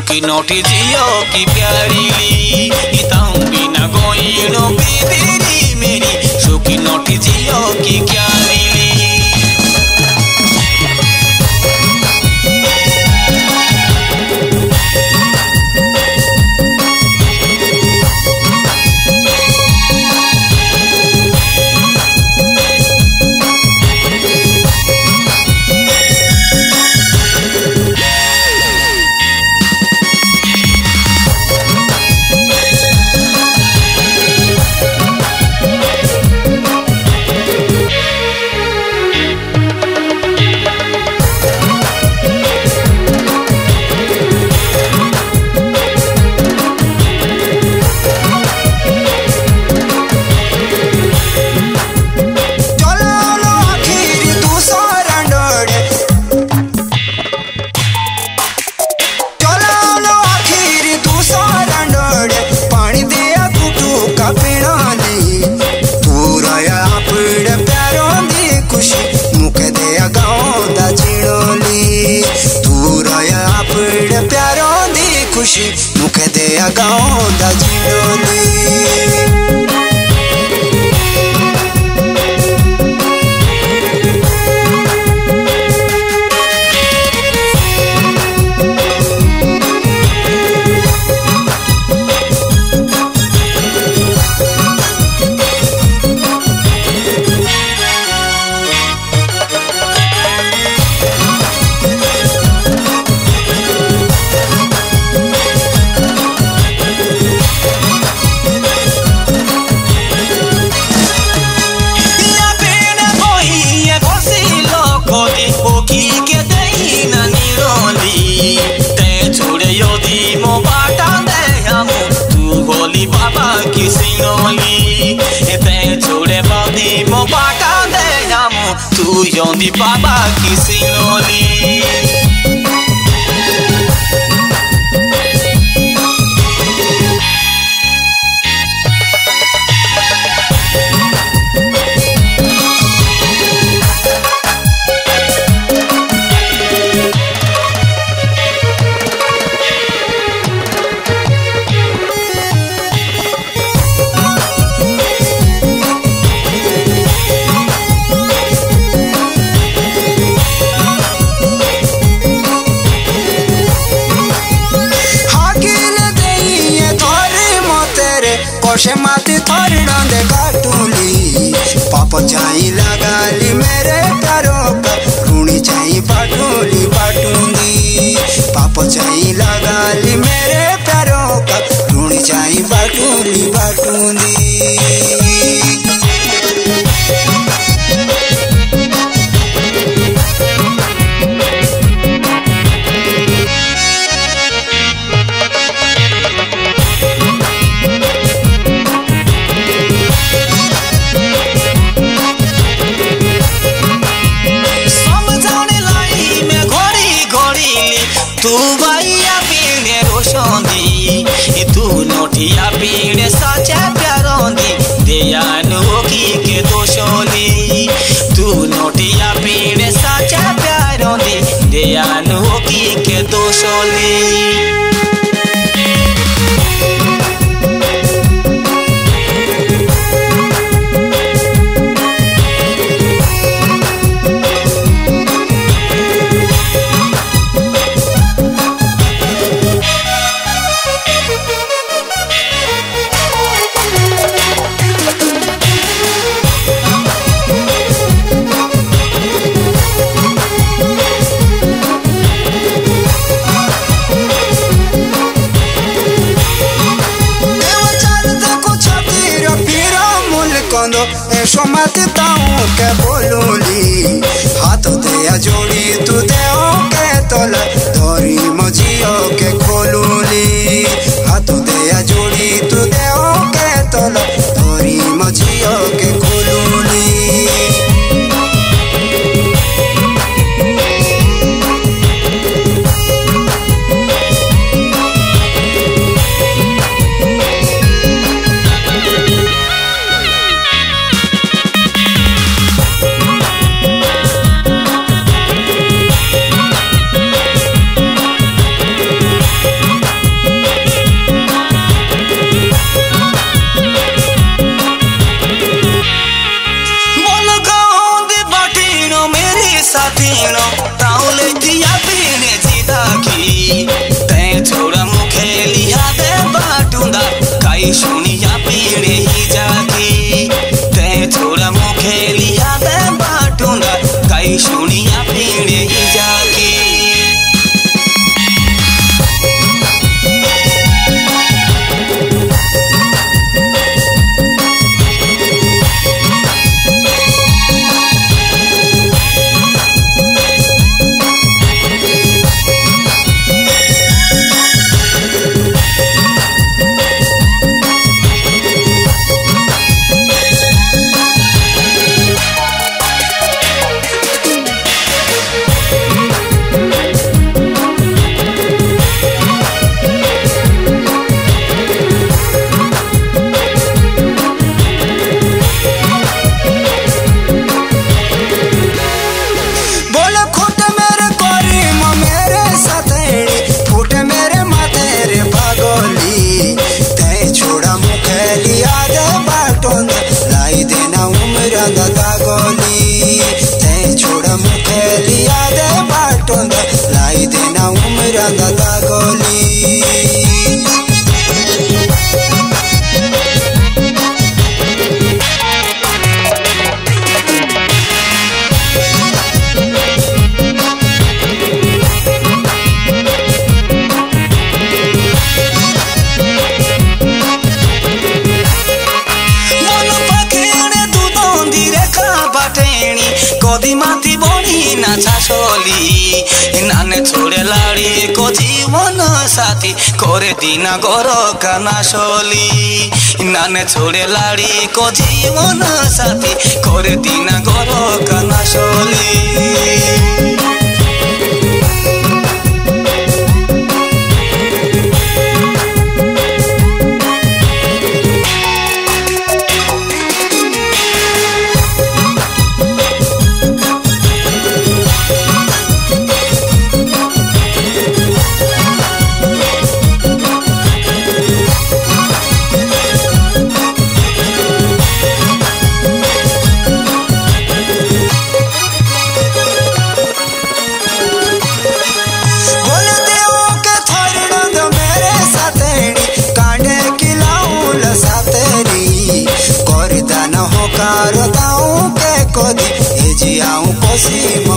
सुखी नोटी जियो की प्यारी इताऊं बिना गोई नो बेबेरी मेरी सुखी नोटी जियो की प्यारी मुख दे गाँव दा जिड़ोली बाबा की सिंगोली ते छोड़े बादी मो बाटा दे नामो तू योंदी बाबा की सिंगोली कोशे माती थोड़ी डांदे काटूली पापा चाई लगाली मेरे प्यारों का रूणी चाई बाटूली बाटूंगी पापा चाई लगाली मेरे प्यारों का रूणी चाई बाटूली बाटूंगी तू भैया पीने रोशोंदी तू नोटिया पीने साचा प्यारोंदी दयानु की के दोशोली तू नोटिया पीने साचा प्यारोंदी दयानु की के दोशोली ऐशो मत ताऊं के बोलूली हाथों दे जोड़ी तू दे के तोला धोरी मजियो के खोलूली हाथों दे जोड़ी तू दे के तोला धोरी मजियो के खोलूली कोदी माथि बढी नाचा छोली नाने छोडे लाडी को जीवन साथी करे दिन गर काना सोली नाने छोडे लाडी को जीवन साथी करे दिन गर काना सोली। करताऊं के कोदी ए जियाऊं कोसी